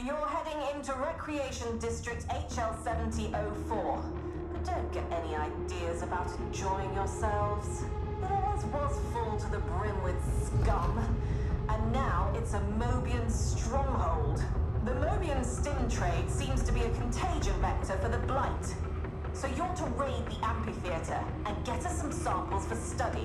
You're heading into Recreation District HL7004. But don't get any ideas about enjoying yourselves. It always was full to the brim with scum. And now it's a Mobian stronghold. The Mobian stim trade seems to be a contagion vector for the Blight. So you're to raid the amphitheater and get us some samples for study.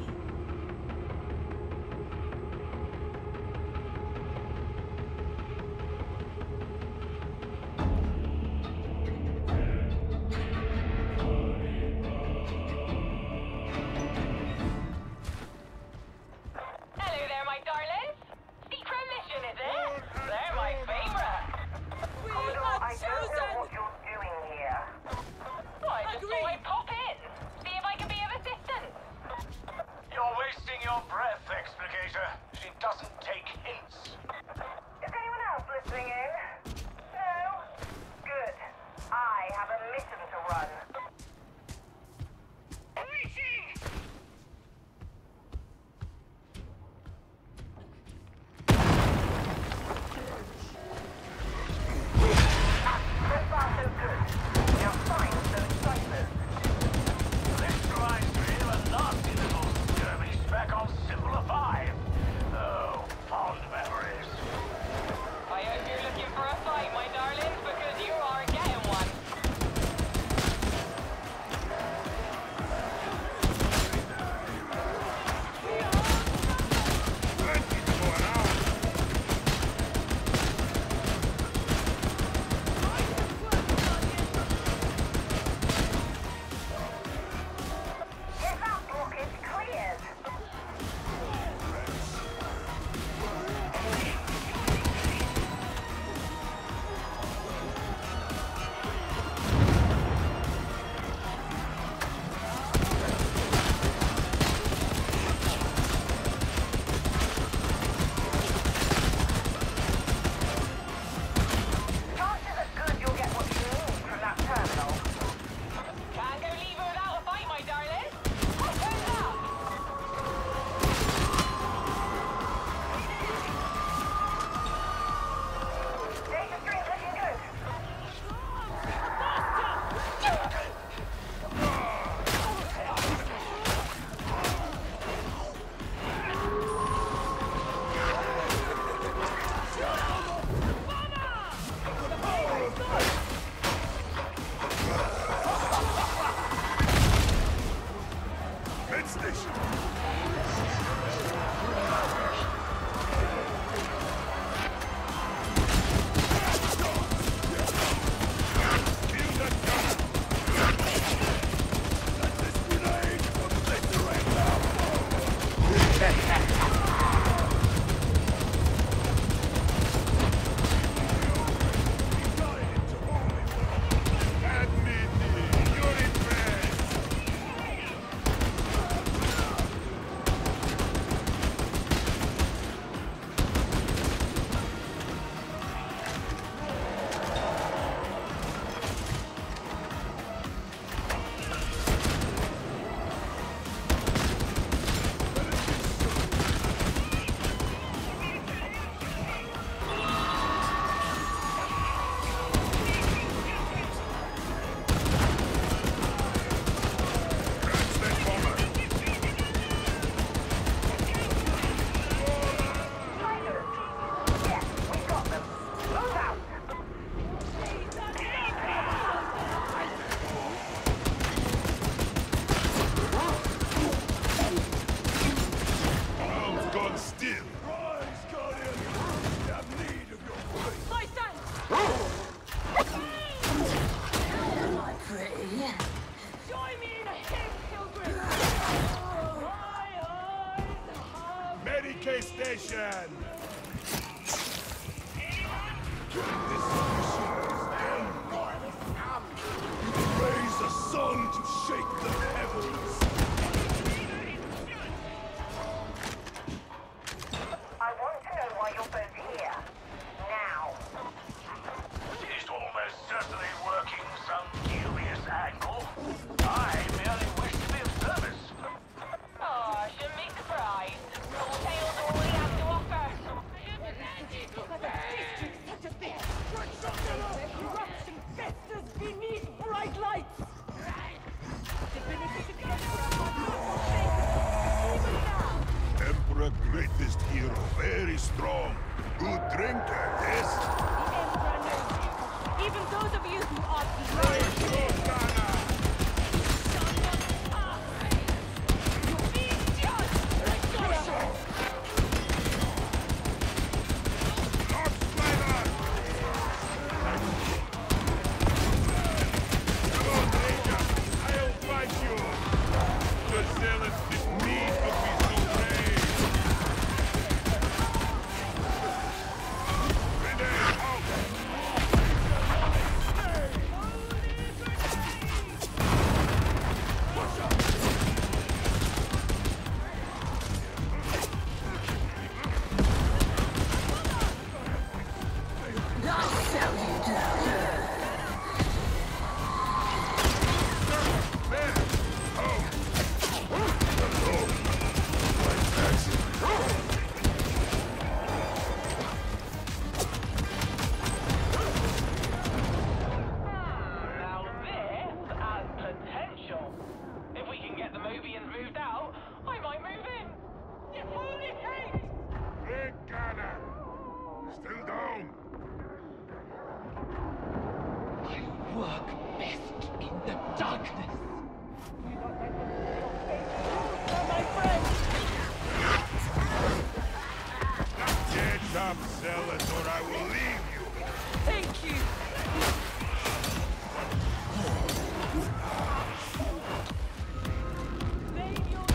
Station! Raise a sun to shake the heavens! I want to know why you're both here. Now. He's almost certainly working some dubious angle. I merely wish to be of service. Oh, shouldn't be surprised. Tales all we have to offer. pacifist hero, very strong. Good drinker, yes? The Emperor knows you. Even those of you who are Praise blind. Cortana! Northslider! Come on, Ranger! I'll fight you! The zealots didn't need to be so brave! Grenade out! Now this has potential. If we can get the Mobians moved out, I might move in. You holy hate! Big cannon! Still down! You work best in the darkness. My friend! Get up, zealot, or I will leave you! Thank you! Save your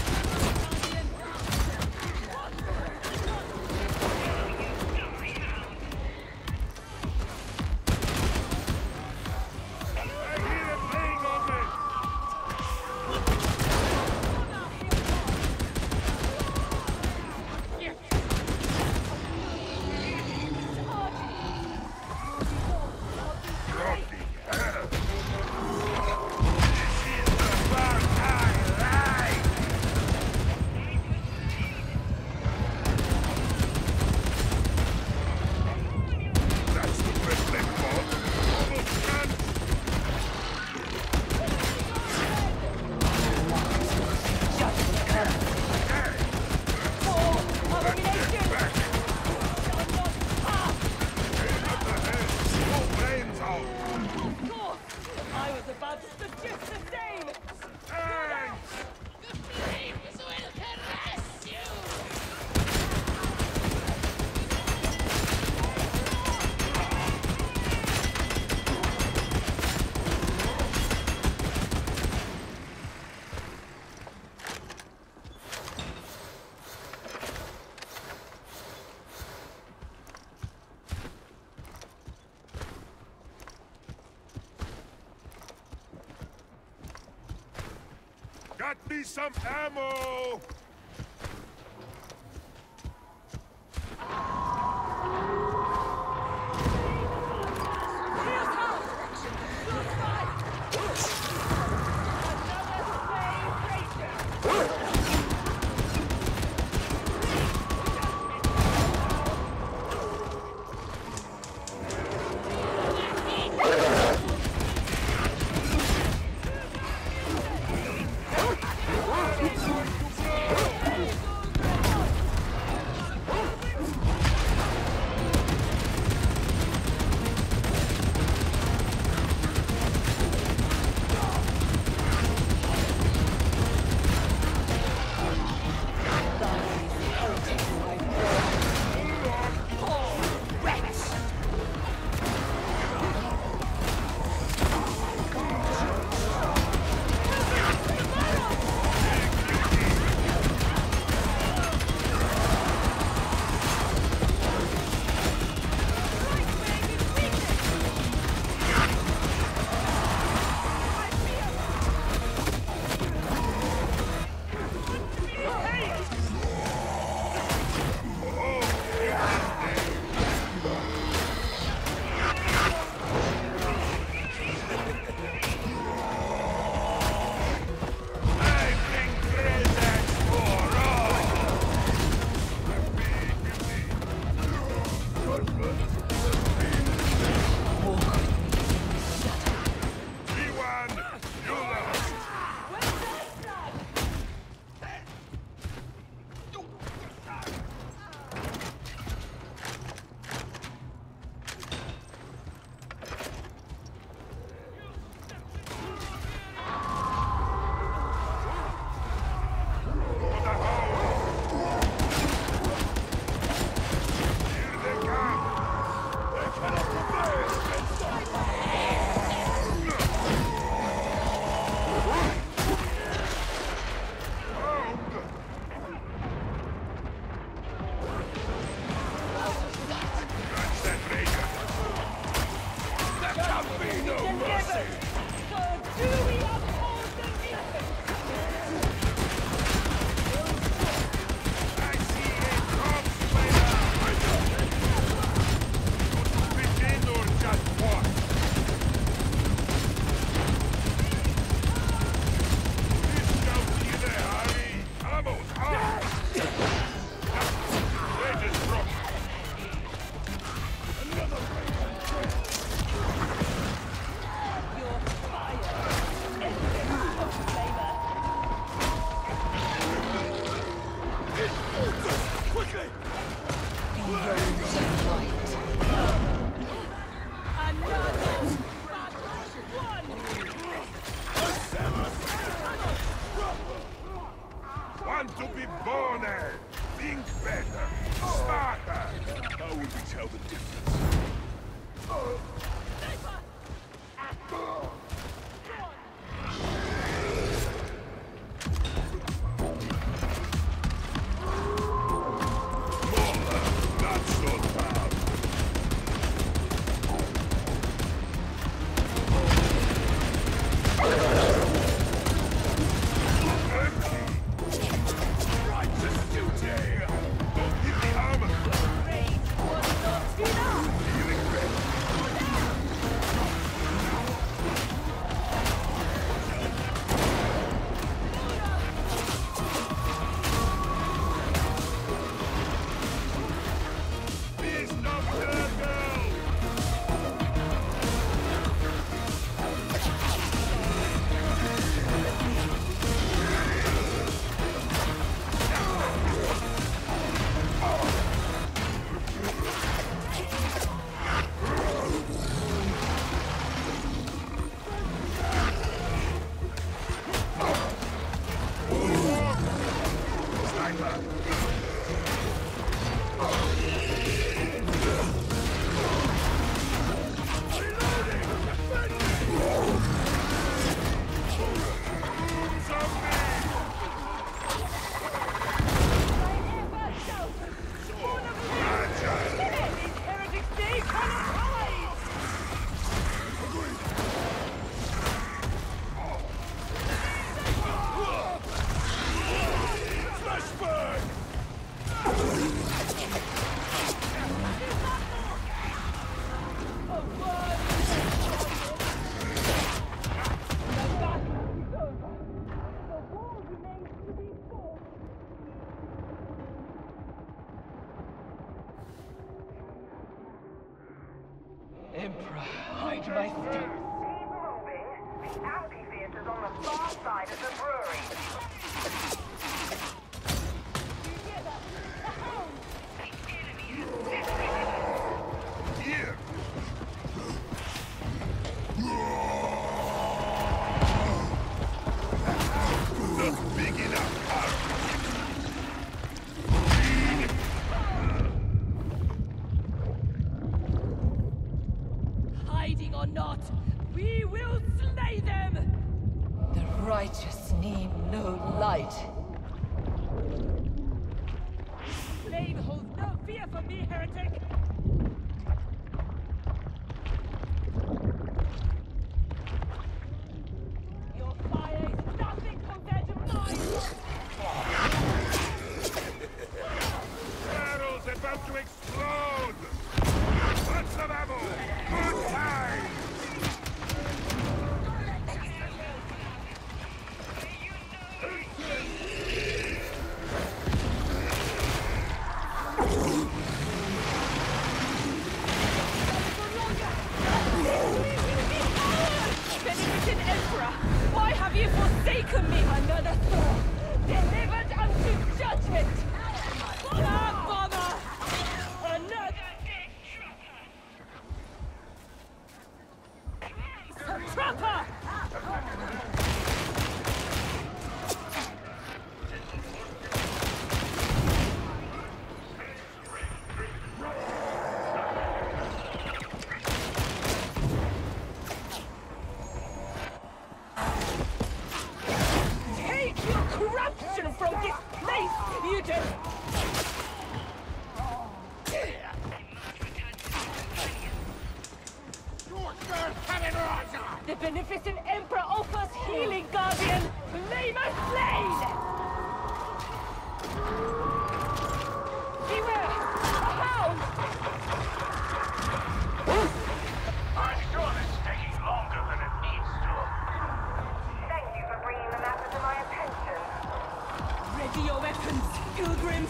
I hear it laying on me! Bloody hell! This is the Valkyrie line! That's the best they've got! Almost done! abomination! Back! Aim at the head! Blow brains out! Of course! I was about to suggest the same! Thanks! The flames will caress you. Got me some ammo! Vivone! Think better! Smarter! How would we tell the difference? Not so bad. Righteous duty! Don't give the armor! Healing ready. Beast of Turtle! Sniper! Emperor, hide my Keep moving. The amphitheater's on the far side of the brewery. Here! Not big enough! Hiding or not, we will slay them! The righteous need no light. Flame holds no fear for me, heretic! Your fire is nothing compared to mine! Barrel's about to explode! Lots of ammo! Good time! Beneficent Emperor, why have you forsaken me? Another soul, delivered unto judgment! Ah, bother! Another... Trapper! Take your corruption from this place, you do! The beneficent Emperor offers healing, Guardian! Flamer slain! Beware! A hound! I'm sure this is taking longer than it needs to. Thank you for bringing the matter to my attention. Ready your weapons, pilgrims!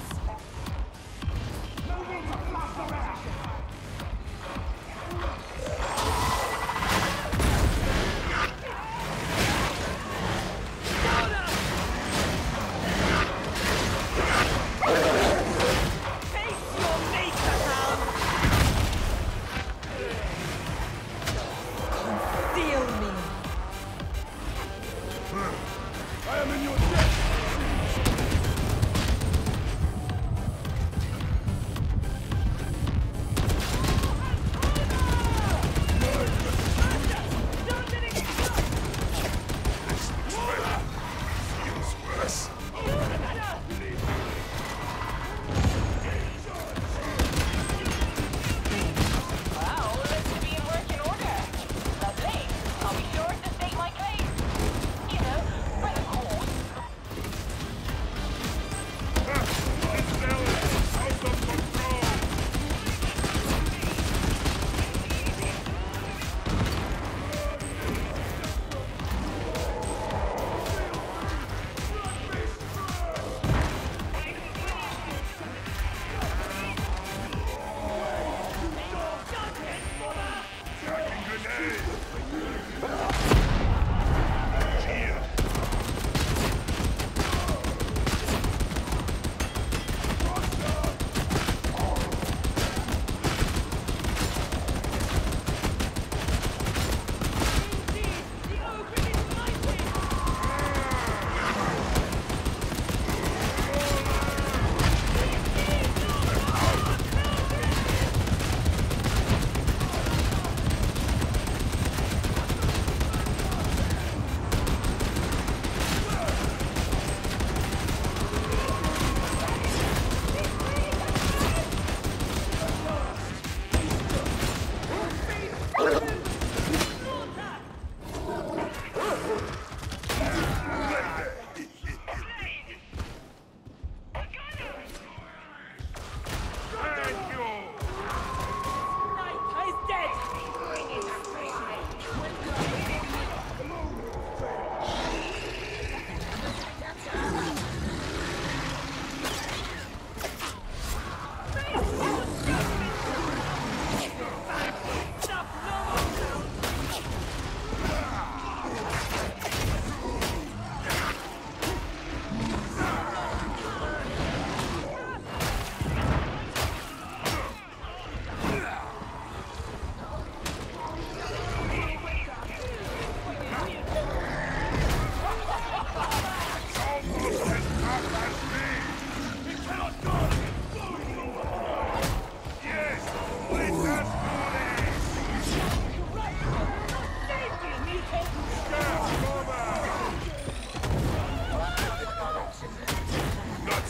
I am in your debt!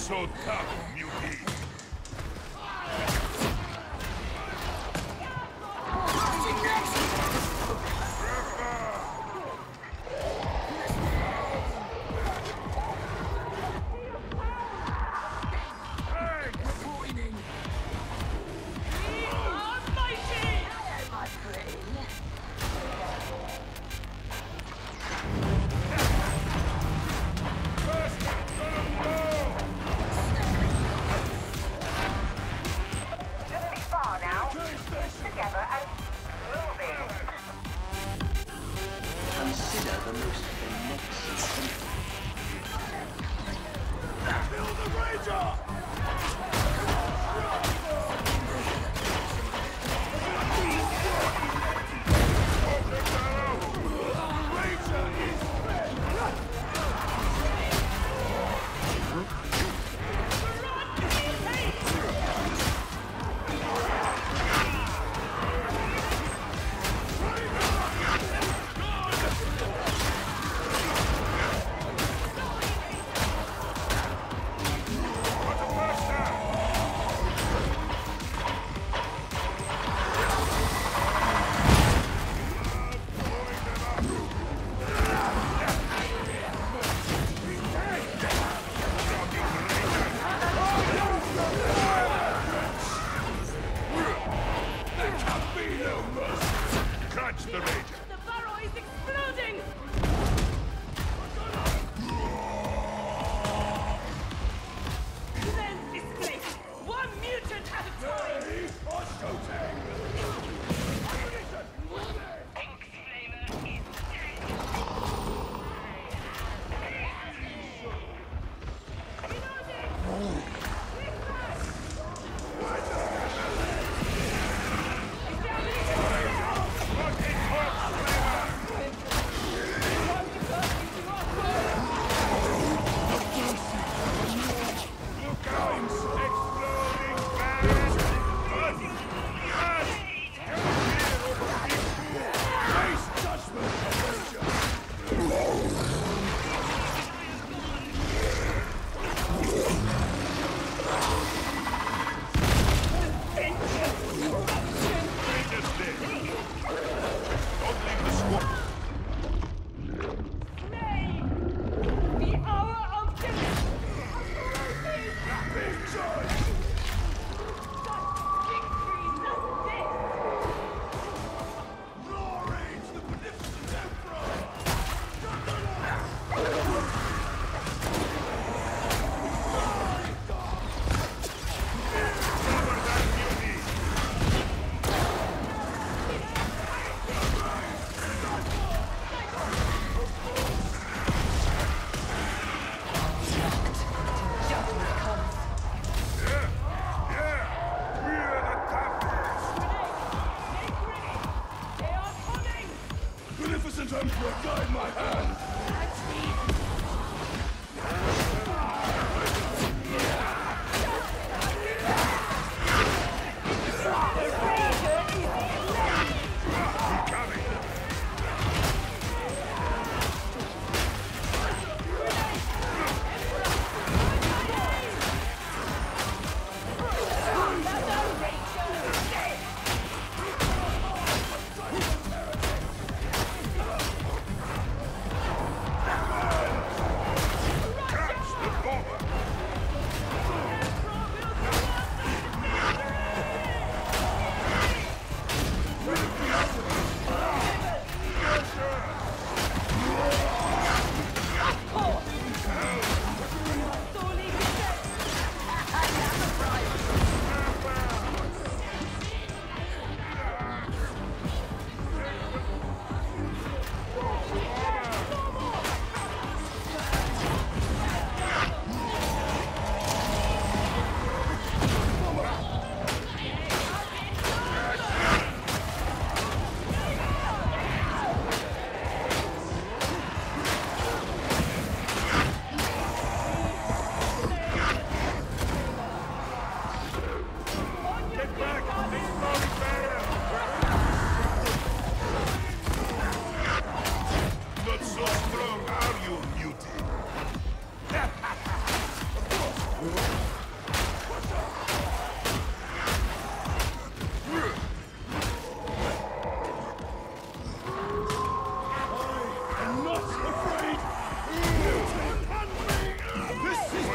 so tough, Mugi.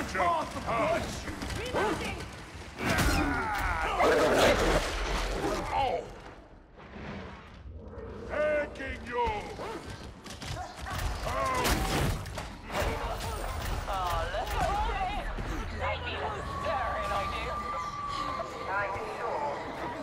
Taking you! Maybe that's daring idea. I'm sure.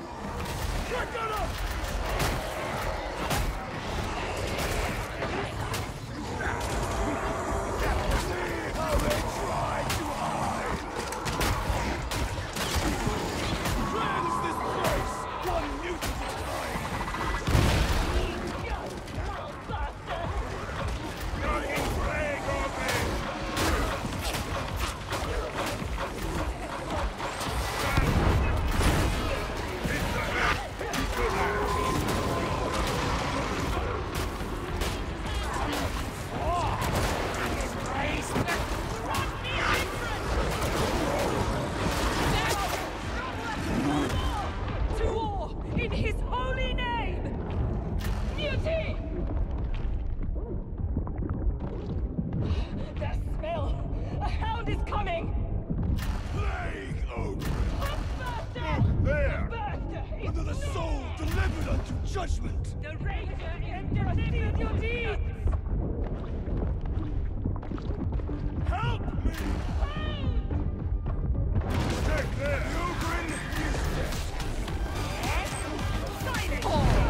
To war in his holy name! Mutiny! The smell! A hound is coming! Plague open! Buster! There! Buster! Under the soul delivered unto judgment. The Ranger intercedes your deeds! Help me! Check there! Pilgrim is dead. Silence!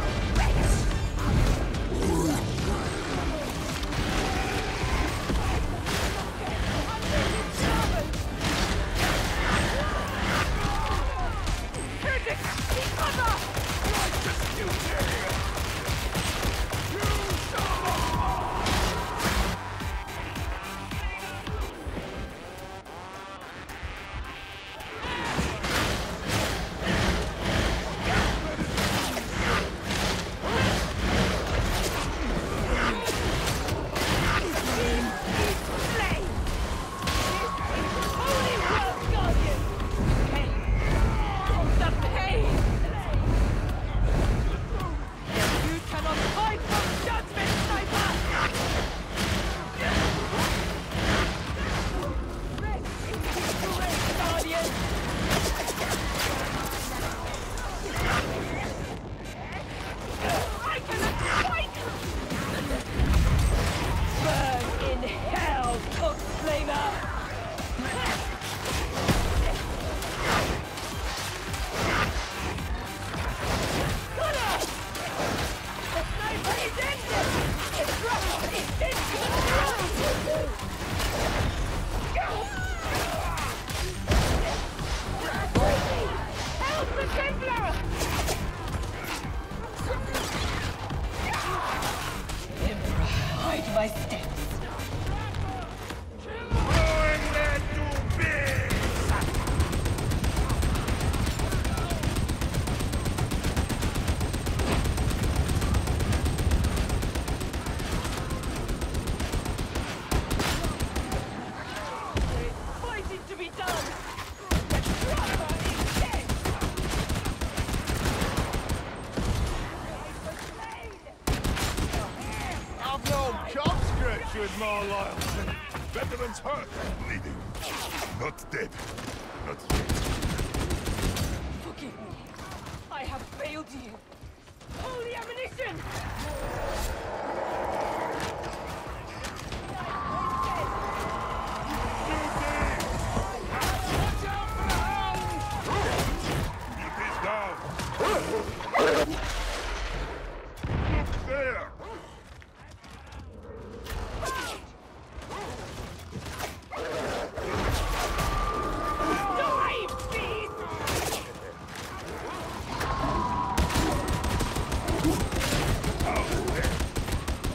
my steps. Going there to big! Fighting to be done. The drama is dead. I've known cops scratch with more loyalty. Veterans hurt, bleeding. Not dead. Not yet. Forgive me. I have failed you. Holy ammunition! Keep it down. There! Die, beast! Out there!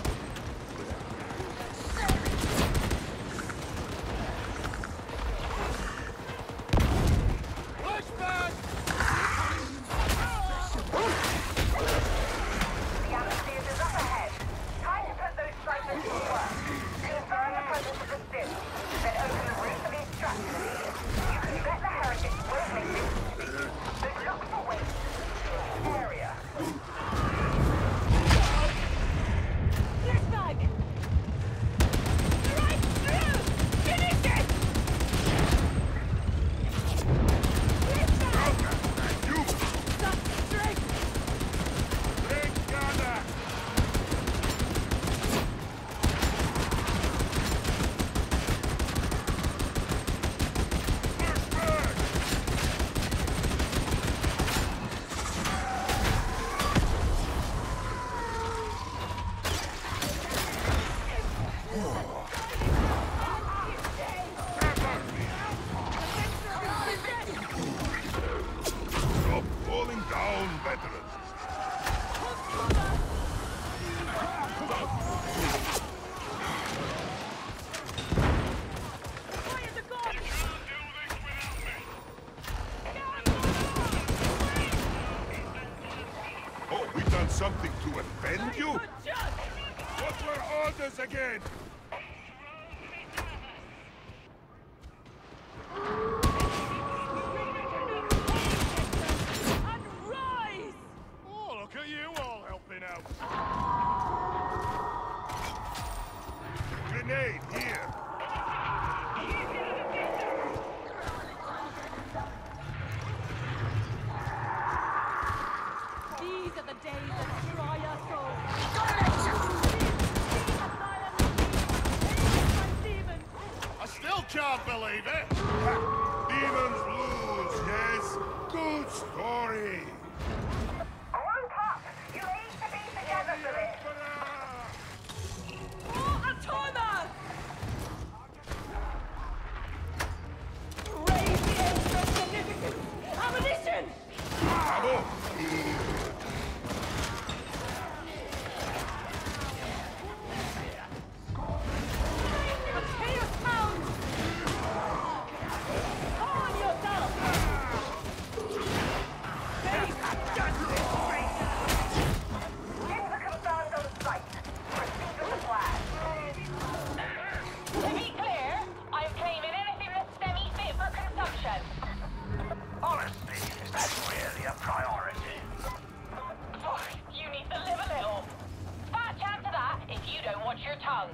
something to offend you? What were orders again? Oh, look at you all helping out. Grenade here. These are the days that dry our souls. I still can't believe it. Demons lose, yes? Good story. Group up! You need to be together for this! Oh, a timer! Raise the edge of significance! Ammunition! Bravo! A chaos hound! On yourself! Face justice! Inter confirmed on site. Proceed with the plan. To be clear, I'm claiming anything that's semi-fit for consumption. Honesty, is that really a priority? You need to live a little. Fat chance of that if you don't watch your tongue.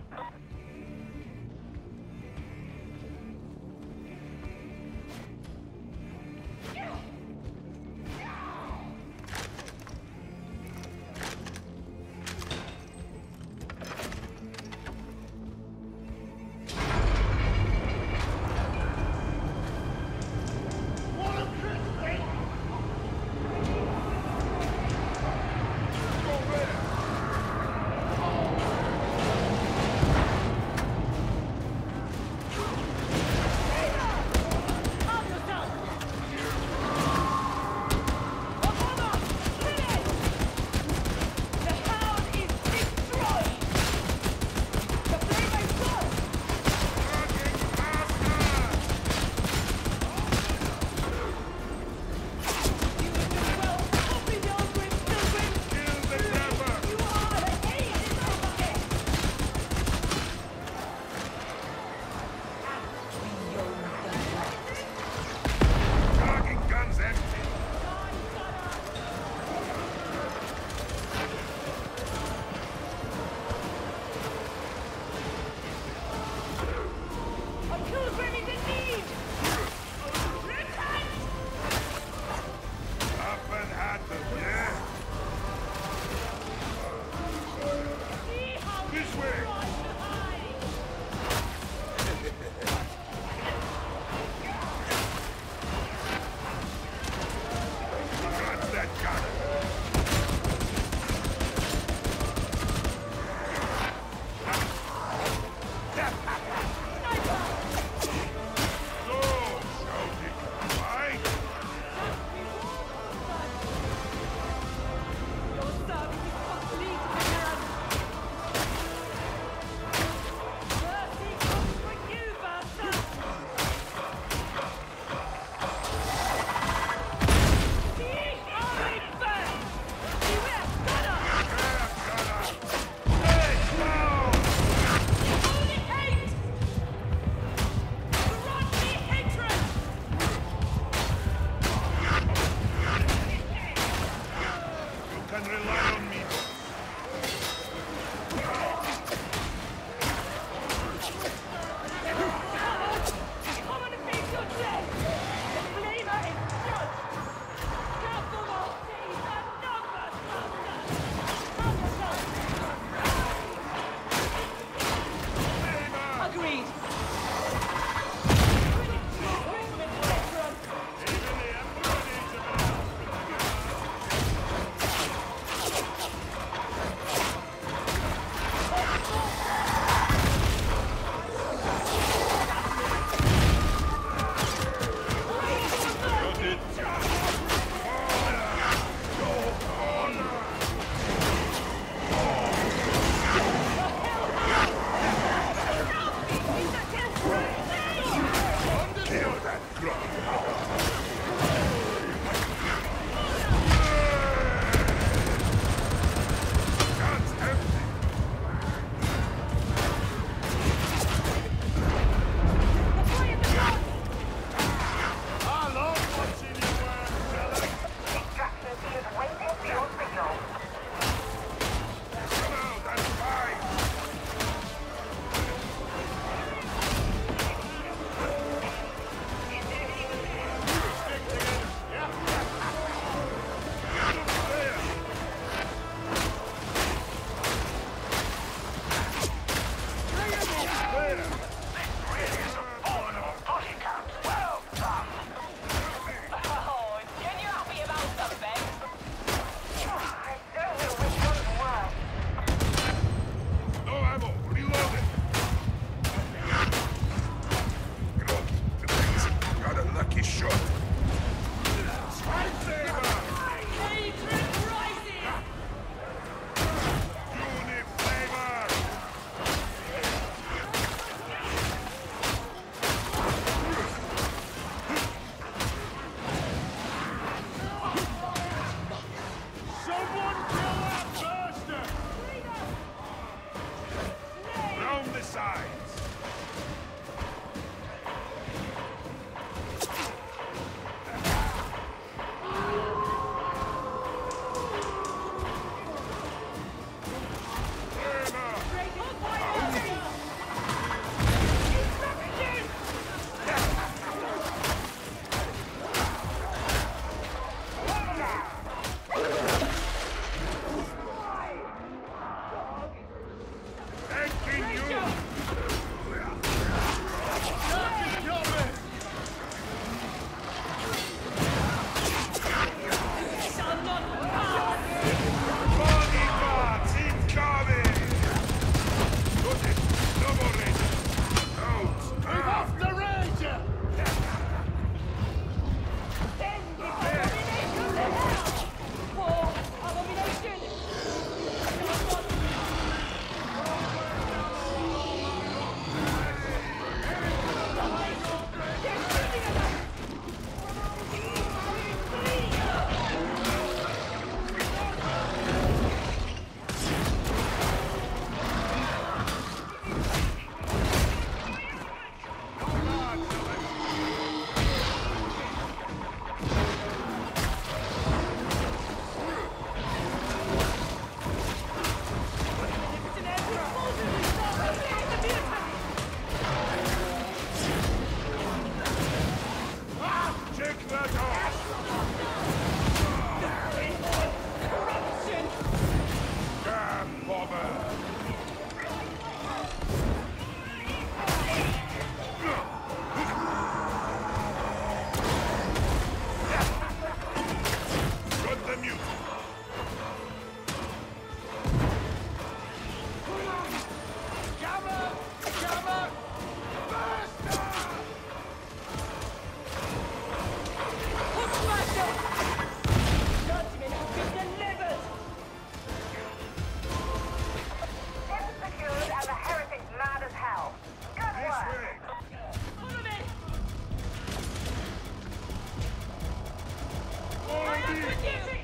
with you!